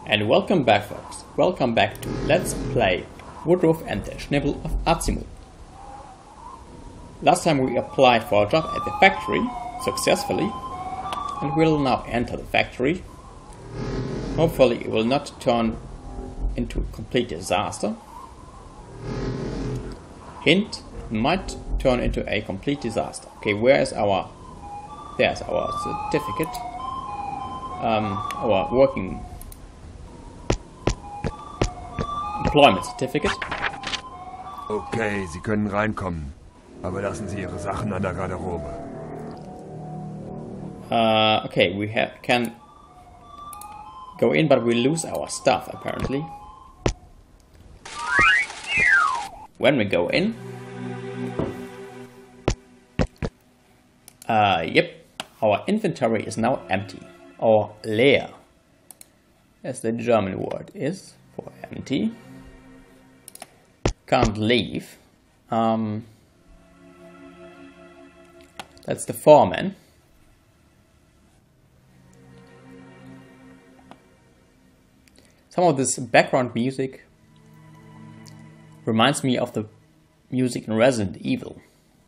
And welcome back, folks. Welcome back to Let's Play Woodruff and the Schnibble of Azimut. Last time we applied for a job at the factory successfully, and we'll now enter the factory. Hopefully it will not turn into a complete disaster. Hint, it might turn into a complete disaster. Okay, where's our... There's our certificate. Our working... Employment Certificate. Okay, Sie können reinkommen. Aber lassen Sie Ihre Sachen an der Garderobe. Okay, we can go in, but we lose our stuff, apparently. When we go in... yep, our inventory is now empty. Or leer, as the German word is for empty. Can't leave. That's the foreman. Some of this background music reminds me of the music in Resident Evil.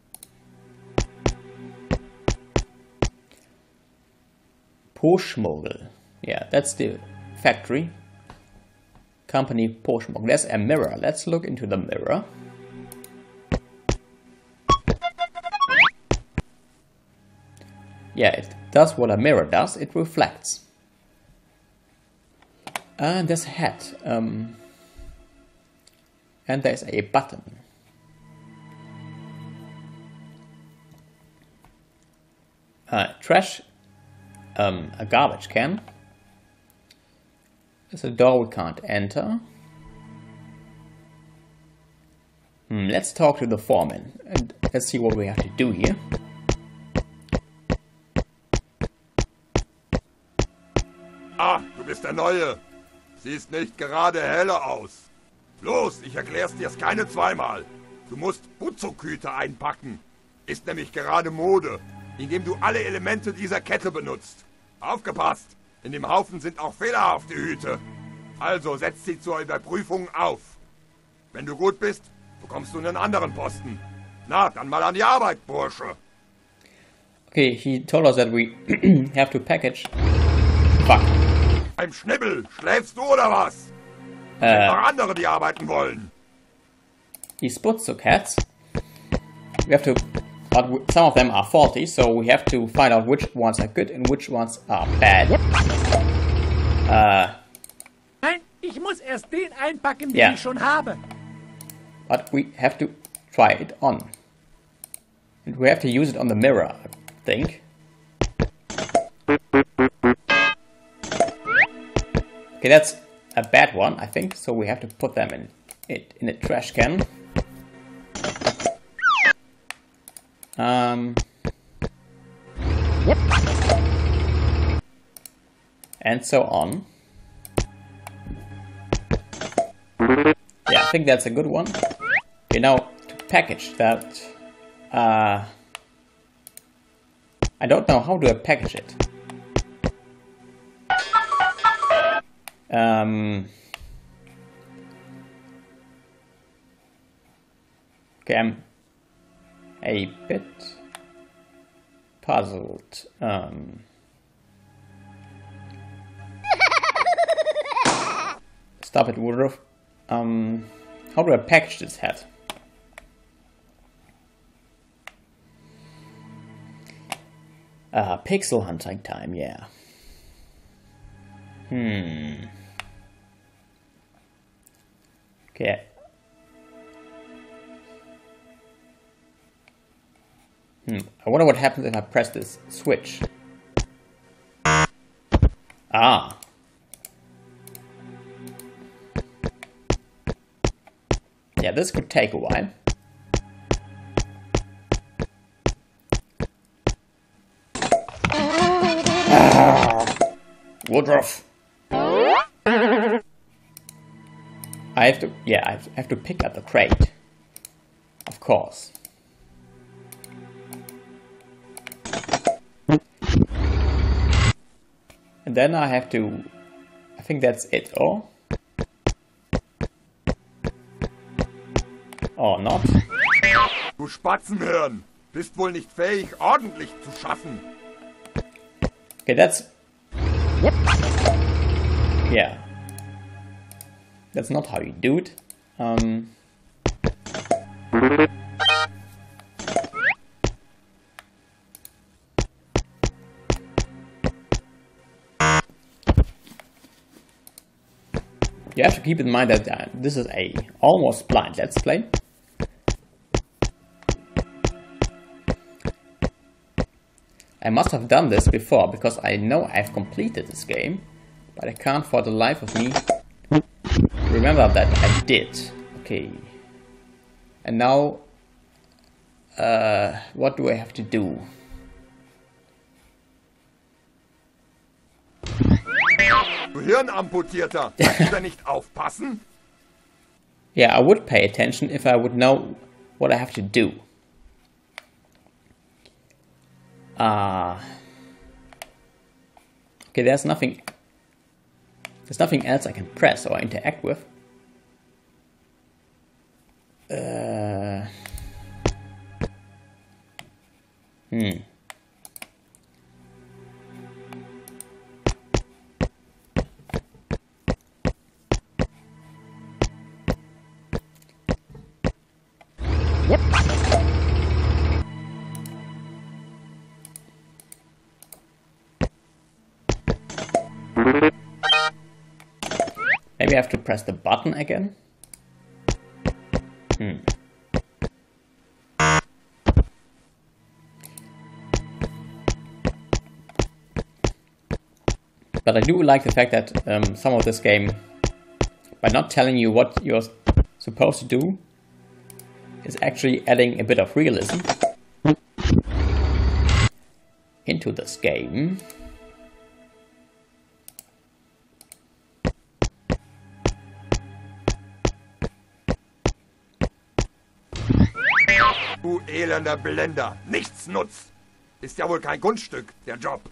Poschmogel. Yeah, that's the factory. Company Poschmogel. There's a mirror. Let's look into the mirror. Yeah, it does what a mirror does. It reflects. And there's a hat. And there's a button. Trash. A garbage can. There's a door we can't enter. Let's talk to the foreman and let's see what we have to do here. Ah, du bist der Neue. Siehst nicht gerade heller aus. Los, ich erklär's dir's keine zweimal. Du musst Buzzoküte einpacken. Ist nämlich gerade Mode, indem du alle Elemente dieser Kette benutzt. Aufgepasst! In dem Haufen sind auch fehlerhafte Hüte. Also setz sie zur Überprüfung auf. Wenn du gut bist, bekommst du einen anderen Posten. Na, dann mal an die Arbeit, Bursche. Okay, he told us that we have to package. Fuck. Beim Schnibbel, schläfst du oder was? Sind noch andere, die arbeiten wollen. These Putzuk hats. We have to... But some of them are faulty, so we have to find out which ones are good and which ones are bad. Nein, ich muss erst den einpacken, den ich schon habe. But we have to try it on. And we have to use it on the mirror, I think. Okay, that's a bad one, I think, so we have to put them in a trash can. And so on. Yeah, I think that's a good one. Okay, now to package that. I don't know, how do I package it? Okay, I'm a bit puzzled. Stop it, Woodruff. How do I package this hat? Pixel hunting time, yeah. Okay. I wonder what happens if I press this switch. Ah. Yeah, this could take a while. Woodruff. I have to, yeah, I have to pick up the crate. Of course. And then I have to I think that's it, or not. Du Spatzenhirn, bist wohl nicht fähig, ordentlich zu schaffen. Okay, that's... Yeah. That's not how you do it. You have to keep in mind that this is a almost blind Let's Play. I must have done this before, because I know I've completed this game, but I can't for the life of me remember that I did. Okay. And now, what do I have to do? Du Hirnamputierter, kannst du da nicht aufpassen? Yeah, I would pay attention if I would know what I have to do. Okay, there's nothing else I can press or interact with. Maybe I have to press the button again. But I do like the fact that some of this game, by not telling you what you're supposed to do, is actually adding a bit of realism into this game. Du elender Blender, nichts nutzt. Ist ja wohl kein Kunststück, der Job.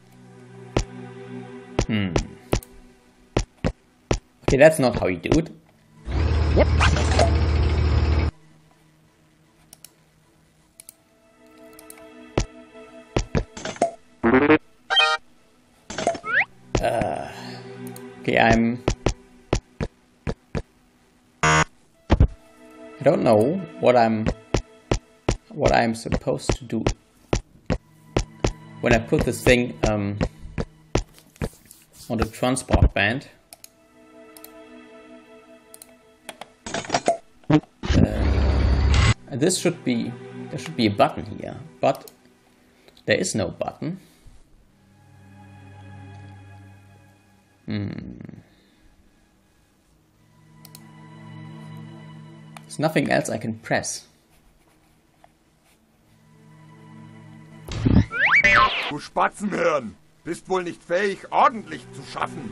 Okay, that's not how you do it. Okay, I don't know what I'm supposed to do when I put this thing on the transport band. There should be a button here, but there is no button. There's nothing else I can press. Du Spatzenhirn, bist wohl nicht fähig, ordentlich zu schaffen.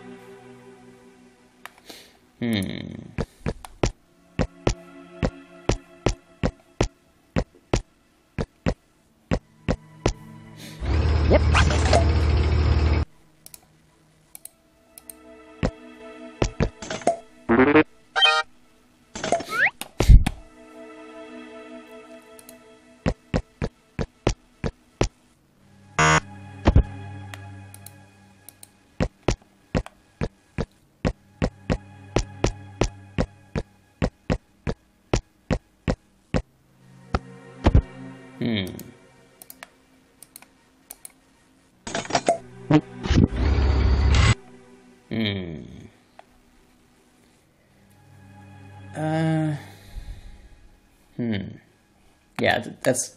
Yeah, that's...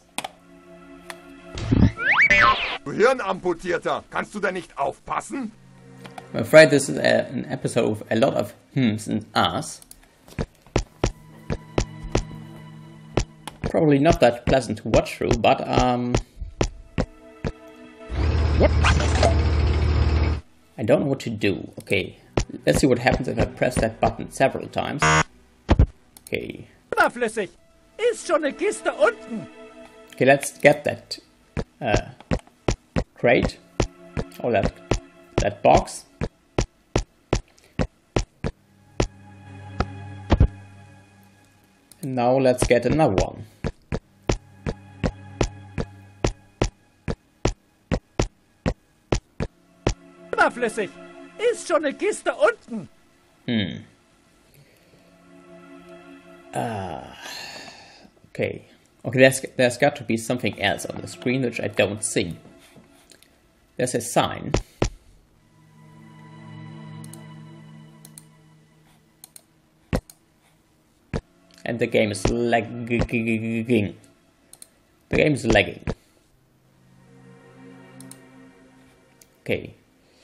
Du Hirnamputierter, kannst du da nicht aufpassen? I'm afraid this is an episode with a lot of hms and ahs. Probably not that pleasant to watch through, but I don't know what to do. Okay, let's see what happens if I press that button several times. Okay. Überflüssig. Ist schon eine Kiste unten. Okay, let's get that crate. Oh, that box. Now let's get another one. Überflüssig. Ist schon eine Kiste unten. Okay. Okay, there's got to be something else on the screen which I don't see. There's a sign. And the game is lagging. The game is lagging. Okay.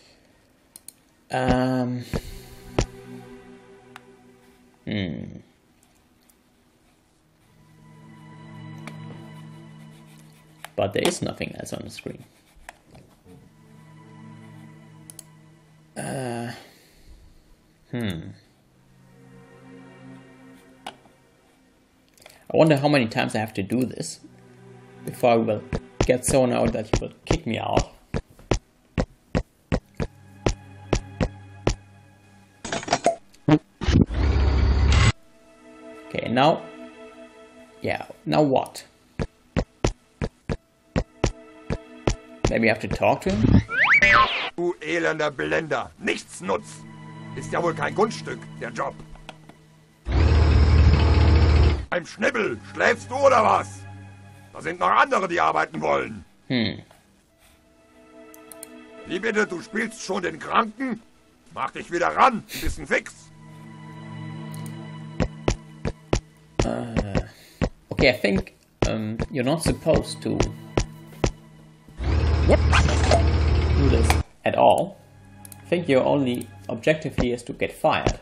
But there is nothing else on the screen. I wonder how many times I have to do this before I will get so annoyed that he will kick me out. Okay, now... Yeah, now what? Maybe I have to talk to him? Du elender Blender, nichts nutzt. Ist ja wohl kein Kunststück, der Job. Beim Schnibbel, schläfst du oder was? Da sind noch andere, die arbeiten wollen. Wie bitte, du spielst schon den Kranken? Mach dich wieder ran, ein bisschen fix. Okay, I think you're not supposed to do this at all. I think your only objective here is to get fired.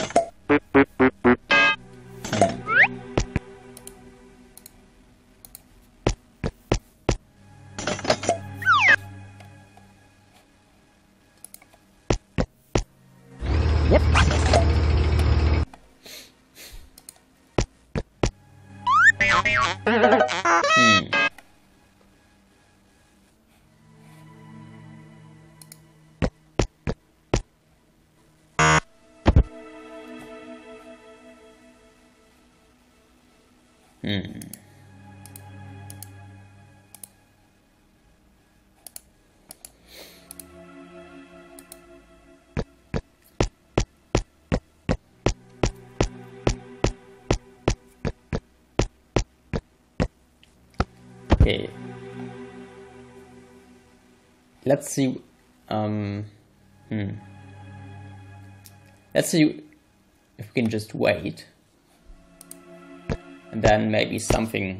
Okay. Let's see. Let's see if we can just wait. And then maybe something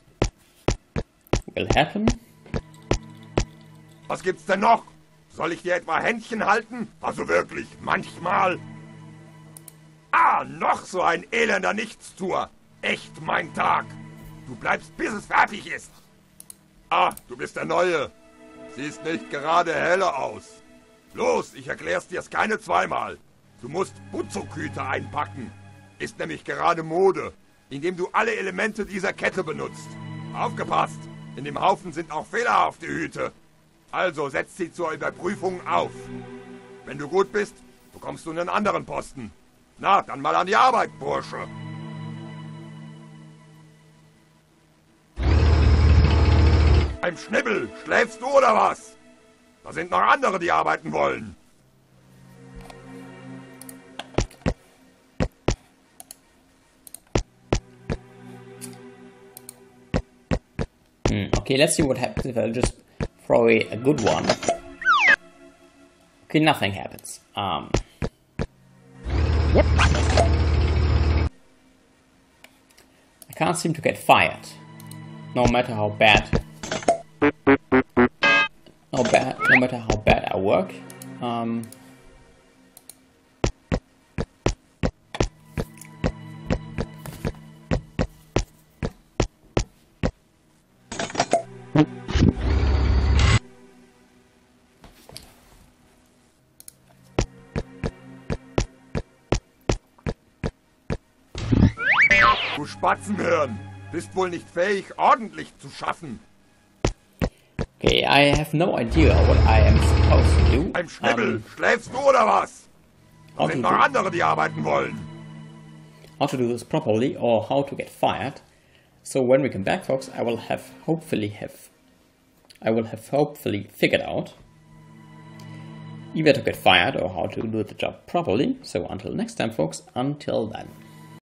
will happen. Was gibt's denn noch? Soll ich dir etwa Händchen halten? Also wirklich, manchmal. Ah, noch so ein elender Nichtstuer. Echt mein Tag. Du bleibst, bis es fertig ist. Ah, du bist der Neue. Siehst nicht gerade heller aus. Los, ich erklär's dir's keine zweimal. Du musst Buzzughüte einpacken. Ist nämlich gerade Mode, indem du alle Elemente dieser Kette benutzt. Aufgepasst, in dem Haufen sind auch fehlerhafte Hüte. Also setz sie zur Überprüfung auf. Wenn du gut bist, bekommst du einen anderen Posten. Na, dann mal an die Arbeit, Bursche. Beim Schnibbel, schläfst du oder was? Da sind noch andere, die arbeiten wollen. Okay, let's see what happens if I just throw away a good one. Okay, nothing happens. I can't seem to get fired. No matter how bad. No matter how bad I work. Du Spatzenhirn, bist wohl nicht fähig, ordentlich zu schaffen. Okay, I have no idea what I am supposed to do. Beim Schnibbel, schläfst du oder was? Da sind noch andere, die arbeiten wollen. how to do this properly or how to get fired. So when we come back, folks, I will have hopefully figured out either to get fired or how to do the job properly. So until next time, folks, until then.